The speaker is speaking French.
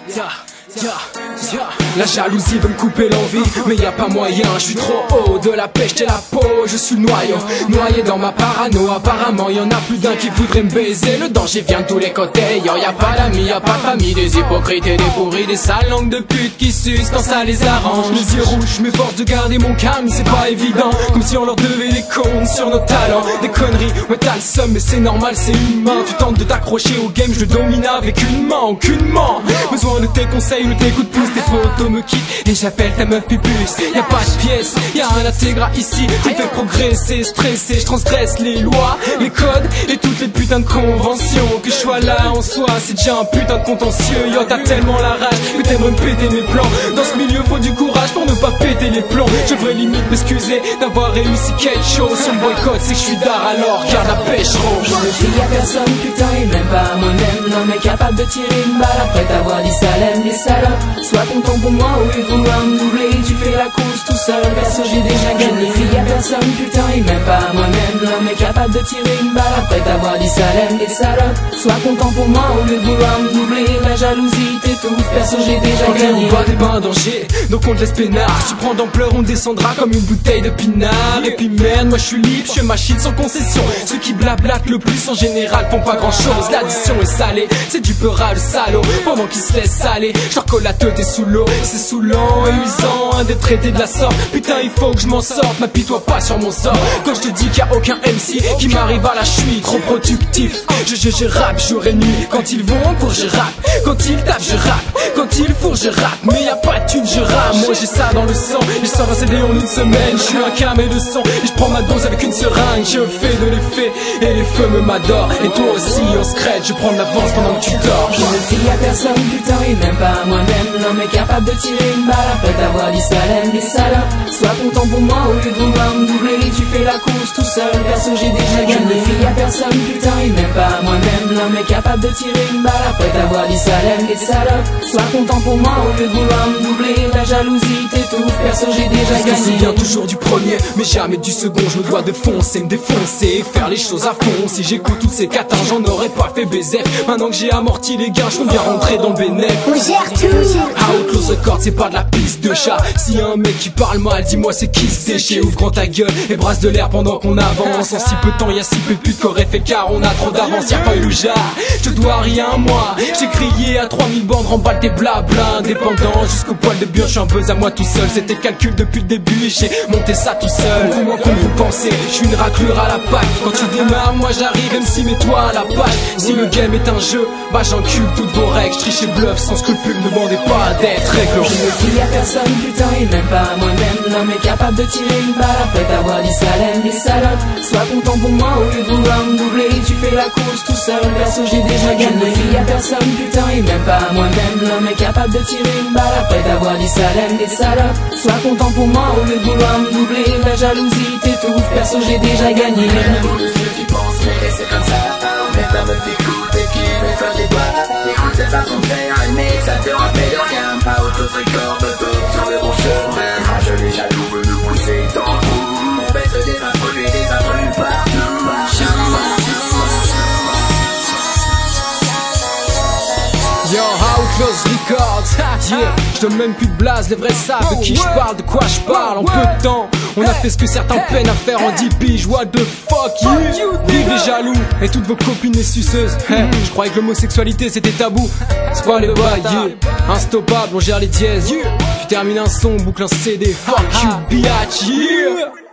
La jalousie veut me couper l'envie, mais y a pas moyen, je suis trop haut de la pêche et la peau, je suis noyau, noyé dans ma parano. Apparemment y en a plus d'un qui voudrait me baiser, le danger vient de tous les côtés. Yo, y a pas d'amis, y a pas de famille, des hypocrites et des pourris, des sales langues de pute qui sucent quand ça les arrange. Les yeux rouges m'efforcent de garder mon calme, c'est pas évident, comme si on leur devait des comptes sur nos talents. Des conneries, ouais t'as le seum mais c'est normal, c'est humain. Tu tentes de t'accrocher au game, je le domine avec une main, aucunement besoin de tes conseils ou tes coups de pouce. Tes photos me quittent et j'appelle ta meuf pupus. Y'a pas de pièce, y'a un intégra ici. Je me fais progresser, stresser, je transgresse les lois, les codes et toutes les putains de conventions. Que je sois là en soi, c'est déjà un putain de contentieux. Yo, t'as tellement la rage que t'aimerais me péter mes plans. Dans ce milieu faut du courage pour ne pas péter les plombs. Je devrais limite m'excuser d'avoir réussi quelque chose. Si on me boycotte c'est que je suis d'art, alors garde la pêche rouge. Je ne fie à personne, putain, et même pas à moi-même. L'homme est capable de tirer une balle après t'avoir dit ça l'aime. Les salopes, sois content pour moi au lieu de vouloir me doubler. Tu fais la course tout seul, perso j'ai déjà gagné. Je ne fie à personne, putain, et même pas à moi-même. L'homme est capable de tirer une balle après t'avoir dit ça l'aime. Les salopes, sois content pour moi au lieu de vouloir me doubler. La jalousie t'étouffe, perso j'ai déjà gagné. On voit des bains en danger, donc on te laisse peinard. Si tu prends d'ampleur, on descendra comme une bouteille de pinard. Et puis merde, moi je suis libre, je ma shit sans concession. Ceux qui blablatent le plus en général font pas grand chose. L'addition est salée, c'est du peurage salaud. Pendant qu'ils se laissent saler, je leur colle la tête et sous l'eau. C'est saoulant et usant d'être traité de la sorte. Putain il faut que je m'en sorte, m'apitoie pas sur mon sort. Quand je te dis qu'il y a aucun MC qui m'arrive à la cheville, trop productif. Je rappe jour et nuit. Quand ils vont pour je rappe, quand ils tapent je rappe, quand ils fourrent je rappe. Mais y a pas de thune je rame, moi j'ai ça dans le sang. Je sors un CD en une semaine, je suis un camé de sang. Et je prends ma dose avec une seringue, je fais de l'effet et les feux me m'adorent. Et toi aussi on se crête, je prends de l'avance pendant que tu dors. Je ne fie à personne, putain, et même pas à moi-même. L'homme est capable de tirer une balle après t'avoir dit ça l'aime. Les salopes, sois content pour moi au lieu de vouloir me doubler. Tu fais la course tout seul, perso j'ai déjà gagné. Je ne fie à personne, putain, et même pas à moi-même. L'homme est capable de tirer une balle après t'avoir dit ça l'aime. Les salopes, sois content pour moi au lieu de vouloir me doubler. La jalousie t'étouffe, perso j'ai déjà gagné. C'est bien toujours du premier, mais jamais du second. Je me dois de foncer, me défoncer, faire les choses à fond. Si j'écoute toutes ces catins, j'en aurais pas fait baiser. Maintenant que j'ai amorti les gains, je viens rentrer dans le bénéfice. On gère tout. Outlaws Records, c'est pas de la piste de chat. S'il y a un mec qui parle mal, dis-moi c'est qui se déchire. Ouvre grand ta gueule et brasse de l'air pendant qu'on avance. En si peu de temps, y'a si peu de putes qu'aurait fait car on a trop d'avance. Y'a pas eu le jar, je te dois rien moi. J'ai crié à 3000 bandes, remballe tes blabla. Indépendant jusqu'au poil de bure, je suis un buzz à moi tout seul. C'était calcul depuis le début et j'ai monté ça tout seul. Comment qu'on vous pensez, je suis une raclure à la paille. Quand tu démarres, moi j'arrive, MC mets-toi à la paille. Si le game est un jeu, bah j'encule toutes vos règles. Je triche et bluff sans scrupule, ne demandez pas d'être règle. Je ne fie à personne, putain, et même pas à moi-même. L'homme est capable de tirer une balle après t'avoir dit ça l'aime. Les salopes, sois content pour moi au lieu de vouloir me doubler. Tu fais la course tout seul, perso j'ai déjà gagné. Je ne fie à personne, putain, et même pas à moi-même. L'homme est capable de tirer une balle après t'avoir dit ça l'aime. Les salopes, sois content pour moi au lieu de vouloir me doubler. La jalousie t'étouffe, perso j'ai déjà gagné. Ceux qui pensent mais c'est comme ça. Mais ta meuf écoute et qui fait faire des doigts. Écoute cette façon de faire un mix, ça te rappelle de rien. Pas autre record de top sur le bon chemin. Je les jaloux veut nous pousser dans le trou. On baisse des intrus et des intrus partout. Yo, Outlaws Records, yeah. Je donne même plus de blase, les vrais savent de qui je parle, de quoi je parle. En peu de temps, on a fait ce que certains peinent à faire en 10 piges. What the fuck, you vive les jaloux et toutes vos copines les suceuses. Je croyais que l'homosexualité c'était tabou. C'est pas les bails, yeah. Instoppable, on gère les dièses. Tu termines un son, boucle un CD. Fuck you, bitch, yeah.